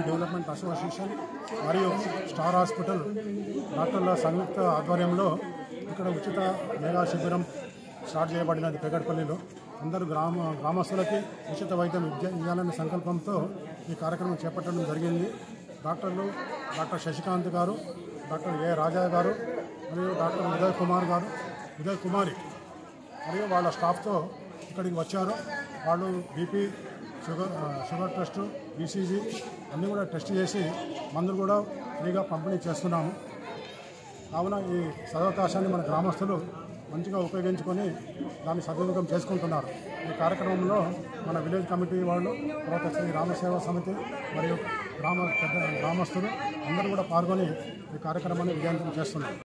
Development association మరియు star hospital డాక్టర్ల సంయుక్త ఆధ్వర్యంలో ఇక్కడ ఉచిత మెగా శిబిరం స్టార్ట్ చేయబడినది. పెగడ్పల్లిలో అందరూ గ్రామస్తులకి ఉచిత వైద్యం ఇవ్వాలనే సంకల్పంతో ఈ కార్యక్రమం చేపట్టడం జరిగింది. డాక్టర్లు డాక్టర్ శశికాంత్ గారు, డాక్టర్ ఏ రాజా గారు మరియు డాక్టర్ ఉదయ్ కుమారి మరియు వాళ్ళ స్టాఫ్తో ఇక్కడికి వచ్చారు. వాళ్ళు బీపీ, షుగర్ టెస్ట్, ఈసీజీ అన్నీ కూడా టెస్ట్ చేసి మందులు కూడా ఫ్రీగా పంపిణీ చేస్తున్నాము. కావున ఈ సదవకాశాన్ని మన గ్రామస్తులు మంచిగా ఉపయోగించుకొని దాన్ని సద్వినియోగం చేసుకుంటున్నారు. ఈ కార్యక్రమంలో మన విలేజ్ కమిటీ వాళ్ళు, తర్వాత శ్రీ రామసేవా సమితి మరియు గ్రామస్తులు అందరూ కూడా పాల్గొని ఈ కార్యక్రమాన్ని విజయవంతం చేస్తున్నారు.